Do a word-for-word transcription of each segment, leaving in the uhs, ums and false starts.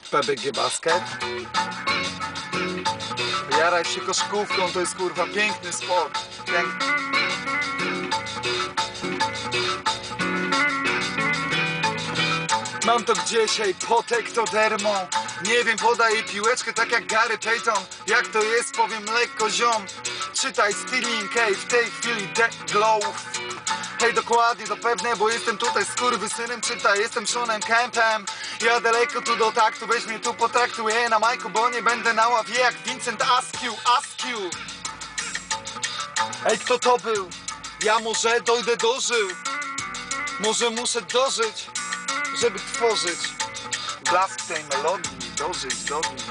P B G Basket. Jaraj się koszykówką, to jest kurwa piękny sport. Piękny. Mam to gdzieś, ej, potektodermą. Nie wiem, podaję piłeczkę tak jak Gary Payton. Jak to jest, powiem lekko, ziom. Czytaj Sterling, ej, w tej chwili The Glow. Hej, dokładnie, to pewne, bo jestem tutaj skurwysynem. Czytaj, jestem Seanem Kempem. Ja daleko tu do taktu, weź mnie tu potraktuję na majku, bo nie będę na ławie jak Vincent Askew, Askew. Ej, kto to był? Ja może dojdę dożył. Może muszę dożyć, żeby tworzyć blask tej melodii, dożyć do dnia.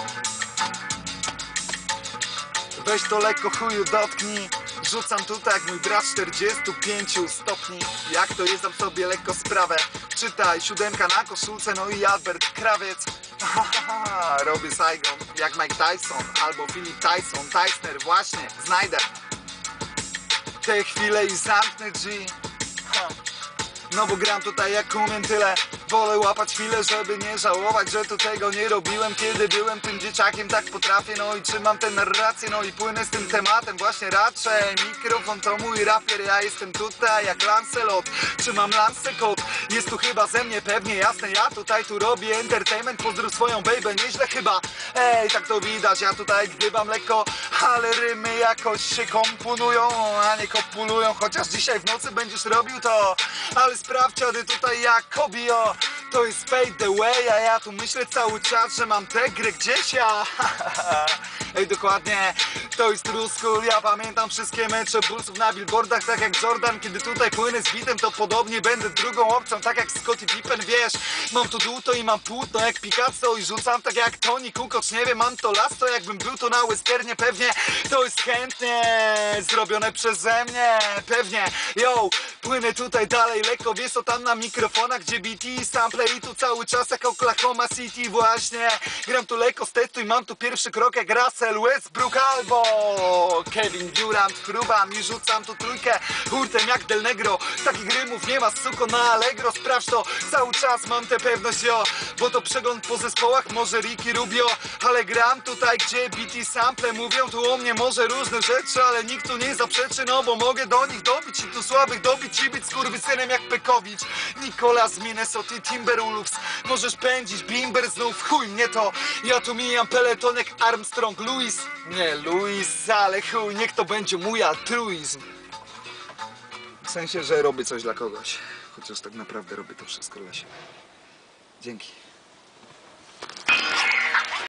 Weź to lekko, chuju, dotknij. Rzucam tutaj jak mój brat czterdziestu pięciu stopni. Jak to jest, dam sobie lekko sprawę. Czytaj, siódemka na koszulce, no i Albert Krawiec. Hahaha, robię Saigon jak Mike Tyson albo Philip Tyson, Tysoner, właśnie, znajdę te chwile i zamknę drzwi. Ha. No bo gram tutaj jak umiem, tyle. Wolę łapać chwilę, żeby nie żałować, że to tego nie robiłem, kiedy byłem tym dzieciakiem. Tak potrafię, no i trzymam tę narrację, no i płynę z tym tematem właśnie raczej. Mikrofon to mój rapier, ja jestem tutaj jak Lancelot. Trzymam lance kod, jest tu chyba ze mnie pewnie jasne. Ja tutaj tu robię entertainment, pozdrów swoją baby, nieźle chyba. Ej, tak to widać, ja tutaj gdybam lekko, ale rymy jakoś się komponują, a nie kopulują. Chociaż dzisiaj w nocy będziesz robił to, ale sprawdź, dziady tutaj jak Kobio. To jest fade the way, a ja tu myślę cały czas, że mam tę grę gdzieś ja. Ej, dokładnie, to jest true school. Ja pamiętam wszystkie mecze Bullsów na billboardach, tak jak Jordan. Kiedy tutaj płynę z bitem, to podobnie będę drugą opcją, tak jak Scottie Pippen, wiesz. Mam tu dłuto i mam płótno jak Picasso i rzucam tak jak Tony Kukoc. Nie wiem, mam to lasso, jakbym był tu na westernie, pewnie to jest chętnie zrobione przeze mnie, pewnie. Yo, płynę tutaj dalej lekko, wiesz co tam na mikrofonach, gdzie B T sample i tu cały czas jak Oklahoma City właśnie. Gram tu lekko z testu i mam tu pierwszy krok jak Russell Westbrook albo Kevin Durant. Chrubam i rzucam tu trójkę hurtem jak Del Negro. Takich rymów nie ma, suko, na Allegro. Sprawdź to, cały czas mam tę pewność, jo. Bo to przegląd po zespołach, może Ricky Rubio. Ale gram tutaj, gdzie B T sample mówią tu o mnie może różne rzeczy, ale nikt tu nie zaprzeczy, no bo mogę do nich dobić i tu słabych dobić i być skurwysynem jak Pekowicz. Nikola z Minnesota Timberwolves. Możesz pędzić, bimber znów, chuj mnie to. Ja tu mijam peleton jak Armstrong, Louis. Nie Louis, ale chuj, niech to będzie mój altruizm. W sensie, że robię coś dla kogoś. Chociaż tak naprawdę robię to wszystko dla siebie. Dzięki.